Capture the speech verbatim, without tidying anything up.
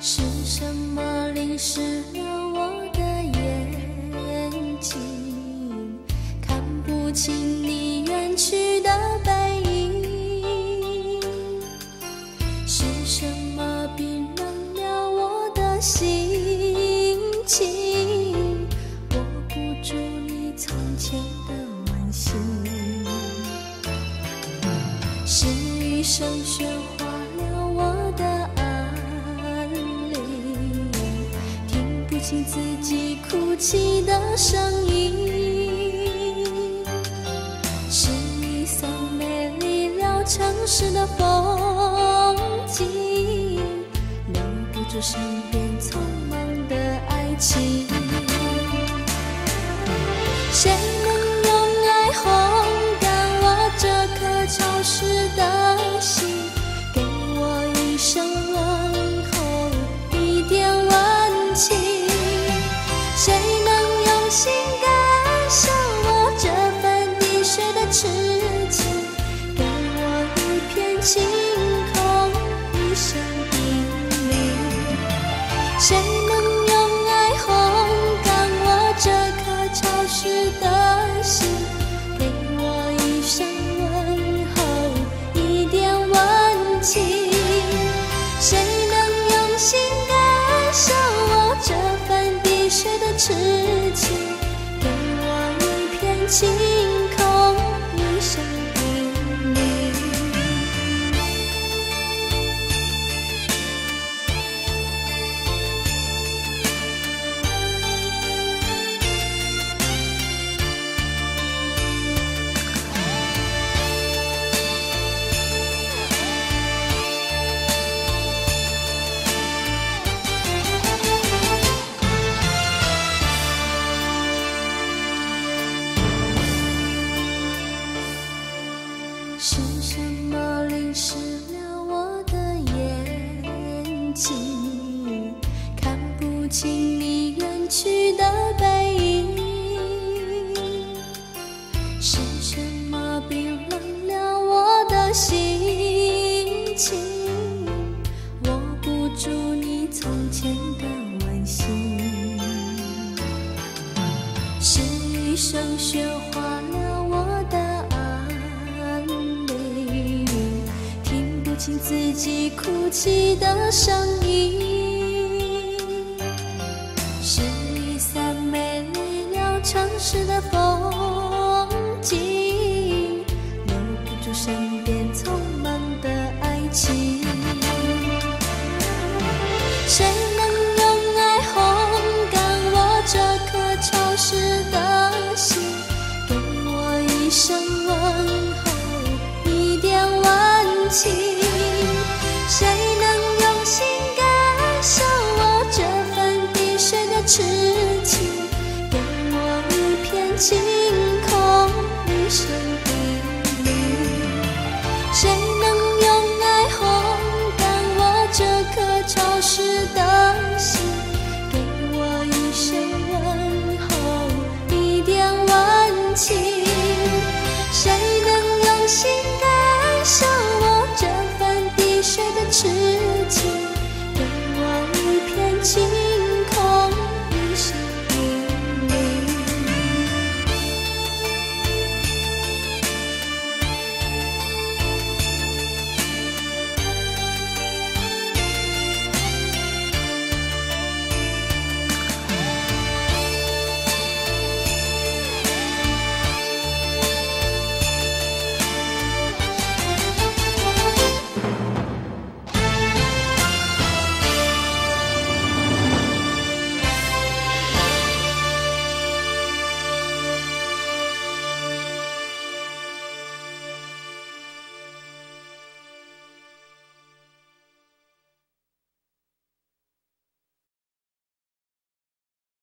是什么淋湿了我的眼睛，看不清你远去的背影？是什么冰冷了我的心情，握不住你从前的温馨？是一声喧哗了我的安宁，听不清自己哭泣的声音。是一艘美丽了城市的风景，留不住身边匆忙的爱情。谁能用爱烘干我这颗潮湿的心，给我一声问候，一点温情？谁能用心感受我这份滴水的痴情，给我一片晴空，一声叮咛？谁能用爱烘干我这颗潮湿的心，给我一声问候，一点温情？谁能用心感受我这份滴水的痴情，给我一片晴空，一声叮咛？是什么淋湿了我的眼睛，看不清你远去的背影？是什么冰冷了我的心情，握不住你从前的温馨？是一声喧哗了我的安宁，听不清自己哭泣的声音。是一伞美丽了城市的风景，留不住身边匆忙的爱情。谁